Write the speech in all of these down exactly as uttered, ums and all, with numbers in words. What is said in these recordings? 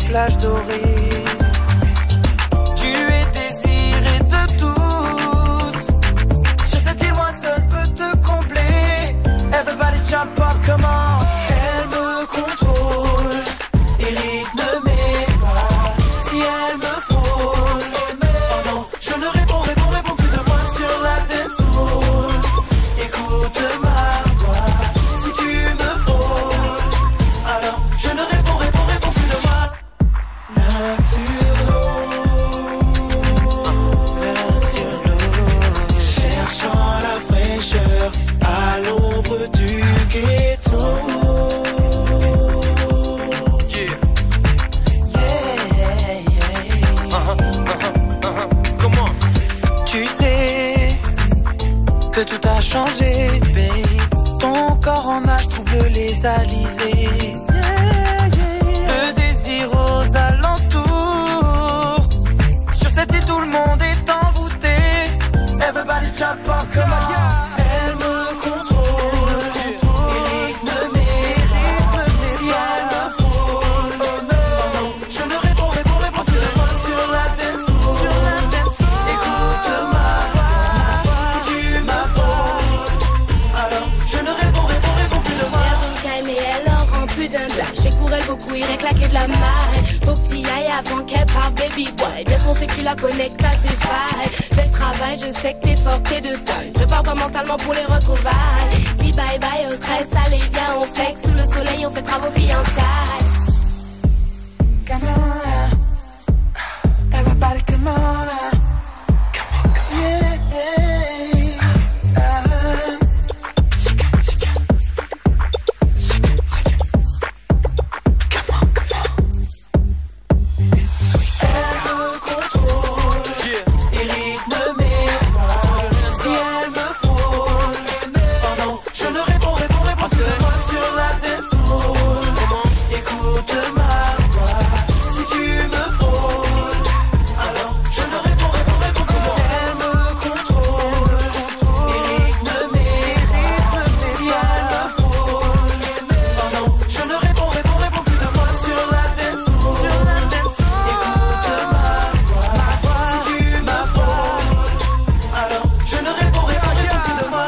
plages dorées. Tu es désiré de tous. Sur cette île, moi seul peux te combler. Everybody jump up, come on. Elle me contrôle et rythme mes pas. Si elle me frôle, oh non, je ne réponds, réponds, réponds plus de moi sur la dance floor. Écoute ma voix, si tu me frôles, alors je ne réponds, réponds, réponds plus de moi. Main sur l'eau, main sur l'eau, cherchant la fraîcheur à l'ombre du ghetto. Yeah, yeah, yeah. Uh-huh, uh-huh, uh-huh. Comment? Tu sais que tout a changé, babe. Ton corps en nage trouble les alizés. Le désir aux alentours. Sur cette île, tout le monde est envoûté. Everybody jump up, come on. Elle me contrôle et rythme mes rythmes. Si elle me frôle, oh non, je ne réponds, réponds, réponds plus de moi sur la dance floor. Écoute ma voix, si tu m'affoles, alors je ne réponds, réponds, réponds plus de moi. Mais elle en rend plus d'un blague. J'ai pour elle beaucoup, irait claquer de la marée. Faut que t'y ailles avant qu'elle parte, baby boy. Bien qu'on sait que tu la connectes à ses failles. Fais le travail, je sais que t'es fort, t'es de taille. Je pars pas mentalement pour les retrouvailles. Dis bye bye au stress, allez viens, on flex. Sous le soleil, on fait travaux fiançailles. Come on, everybody come on, yeah, elle me contrôle et rythme mes pas. Si elle me frôle, oh non, je ne réponds, réponds, réponds plus de moi sur la dance floor. Écoute ma voix, si tu me frôles, alors je ne réponds, réponds, réponds plus de moi. Elle me contrôle et rythme mes pas. Si elle me frôle, oh non, je ne réponds, réponds, réponds plus de moi sur la dance floor. Écoute ma voix, si tu m'affoles, alors je ne réponds, réponds, réponds plus de moi.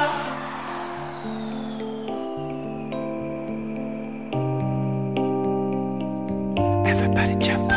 Everybody jump